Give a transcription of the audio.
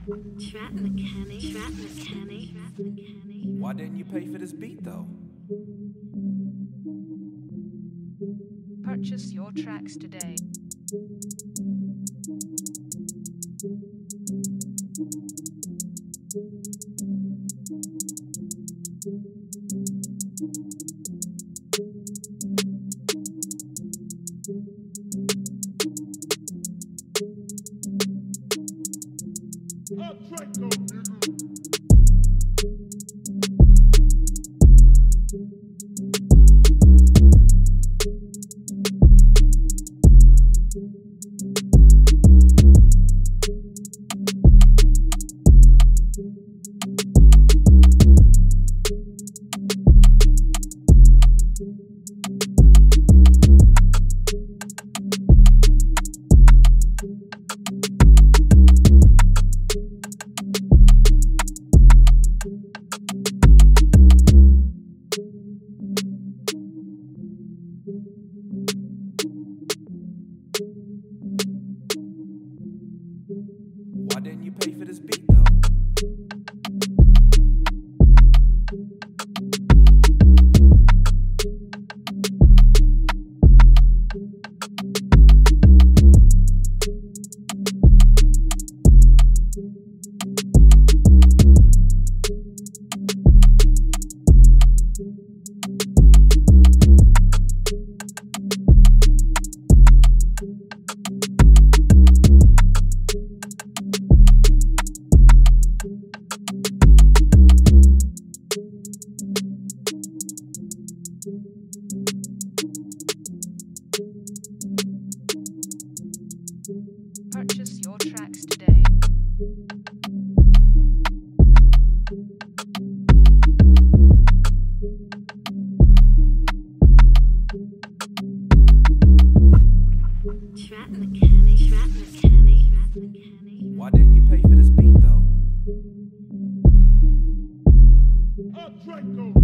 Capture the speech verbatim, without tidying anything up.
Trap mechanic, trap mechanic, trap mechanic. Why didn't you pay for this beat though? Purchase your tracks today. Why didn't you pay for this beat though? Purchase your tracks today. Trap mechanic, trap mechanic, trap mechanic. Why didn't you pay for this beat though? Up, Draco!